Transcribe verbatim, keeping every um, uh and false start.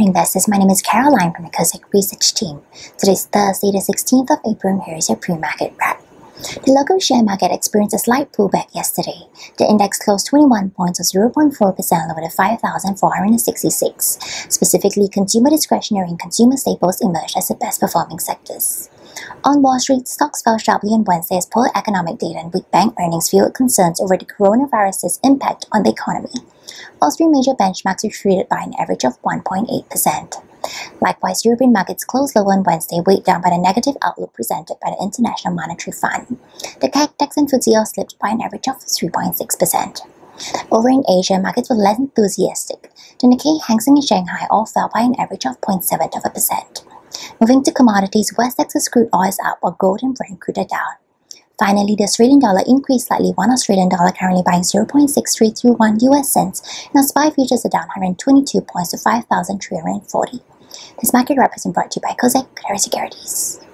morning, investors. My name is Caroline from the Kosik Research Team. Today is Thursday, the sixteenth of April, and here is your pre-market wrap. The local share market experienced a slight pullback yesterday. The index closed twenty-one points or zero point four percent lower to five thousand four hundred sixty-six. Specifically, consumer discretionary and consumer staples emerged as the best performing sectors. On Wall Street, stocks fell sharply on Wednesday as poor economic data and weak bank earnings fueled concerns over the coronavirus's impact on the economy. All three major benchmarks retreated by an average of one point eight percent. Likewise, European markets closed lower on Wednesday, weighed down by the negative outlook presented by the International Monetary Fund. The C A C, DAX and F T S E all slipped by an average of three point six percent. Over in Asia, markets were less enthusiastic. The Nikkei, Hang Seng and Shanghai all fell by an average of zero point seven percent. Moving to commodities, West Texas crude oil is up while gold and Brent crude are down. Finally, the Australian dollar increased slightly, one Australian dollar currently buying zero point six three two one U S cents, and our S P Y futures are down one hundred twenty-two points to five thousand three hundred forty. This market wrap has been brought to you by Kosik Securities.